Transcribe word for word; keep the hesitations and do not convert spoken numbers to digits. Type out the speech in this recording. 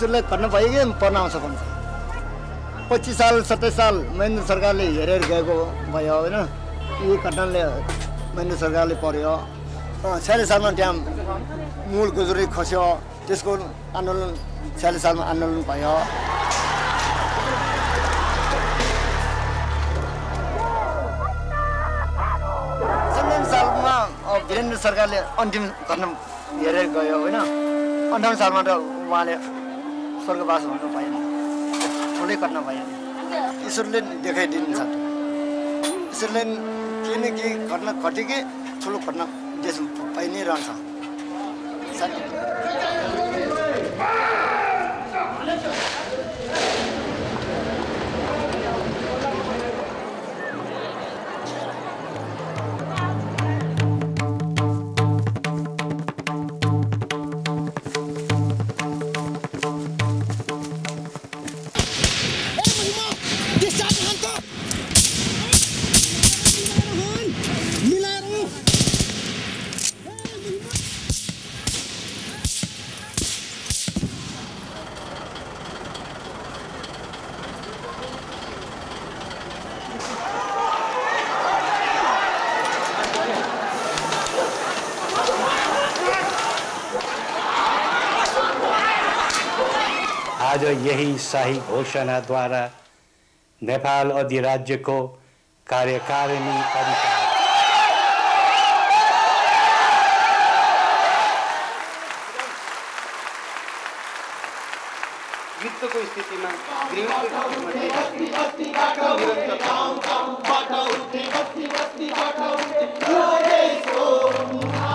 ईश्वरलाई खट्न भयो कि पर्न आउँछ भन्छ। पच्चिस साल सत्ताइस साल महेन्द्र सरकारले हेरेर गएको भयो होइन। यी घटनाले महेन्द्र सरकारले पर्यो। छयालिस सालमा त्यहाँ मूल गुजुरी खस्यो, त्यसको आन्दोलन छयालिस सालमा आन्दोलन भयो। सन्ताउन्न सालमा वीरेन्द्र सरकारले अन्तिम घटना हेरेर गयो होइन। अन्ठाउन्न सालमा त उहाँले स्वर्गवास हुनु भएन, ठुलै घटना भयो। ईश्वरले देखाइदिन्छ, ईश्वरले केही न केही घटना घट्यो कि ठुलो घटना देशमा पाइ नै रहन्छ। आज यही शाही घोषणा द्वारा नेपाल अधिराज्य को कार्यकारिणी अधिकार युद्धको स्थितिमा गृहको निरन्तरता